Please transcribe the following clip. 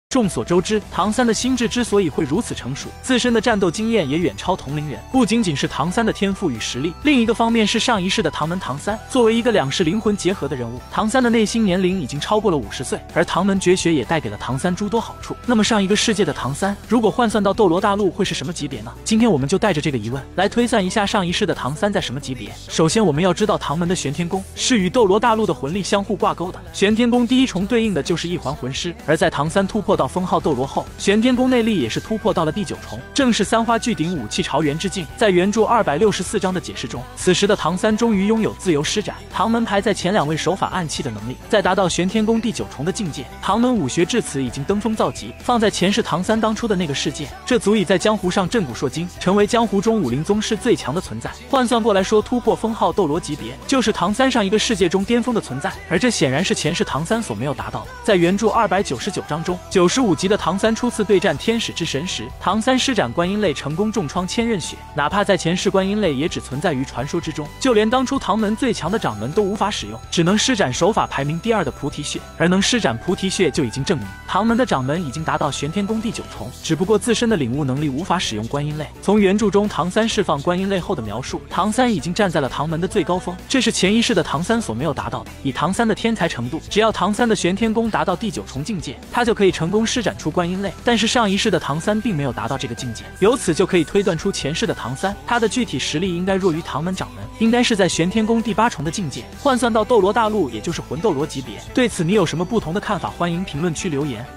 众所周知，唐三的心智之所以会如此成熟，自身的战斗经验也远超同龄人。不仅仅是唐三的天赋与实力，另一个方面是上一世的唐门唐三。作为一个两世灵魂结合的人物，唐三的内心年龄已经超过了50岁，而唐门绝学也带给了唐三诸多好处。那么上一个世界的唐三，如果换算到斗罗大陆，会是什么级别呢？今天我们就带着这个疑问来推算一下上一世的唐三在什么级别。首先，我们要知道唐门的玄天功是与斗罗大陆的魂力相互挂钩的。玄天功第一重对应的就是一环魂师，而在唐三突破到封号斗罗后，玄天功内力也是突破到了第9重，正是三花聚顶，武器朝元之境。在原著264章的解释中，此时的唐三终于拥有自由施展唐门排在前2位手法暗器的能力，在达到玄天功第9重的境界，唐门武学至此已经登峰造极。放在前世唐三当初的那个世界，这足以在江湖上震古烁今，成为江湖中武林宗师最强的存在。换算过来说，突破封号斗罗级别，就是唐三上一个世界中巅峰的存在，而这显然是前世唐三所没有达到的。在原著299章中，95级的唐三初次对战天使之神时，唐三施展观音泪成功重创千仞雪，哪怕在前世观音泪也只存在于传说之中，就连当初唐门最强的掌门都无法使用，只能施展手法排名第2的菩提血，而能施展菩提血就已经证明唐门的掌门已经达到玄天功第9重，只不过自身的领悟能力无法使用观音泪。从原著中唐三释放观音泪后的描述，唐三已经站在了唐门的最高峰，这是前一世的唐三所没有达到的。以唐三的天才程度，只要唐三的玄天功达到第9重境界，他就可以成功施展出观音泪，但是上一世的唐三并没有达到这个境界，由此就可以推断出前世的唐三，他的具体实力应该弱于唐门掌门，应该是在玄天功第8重的境界，换算到斗罗大陆也就是魂斗罗级别。对此你有什么不同的看法？欢迎评论区留言。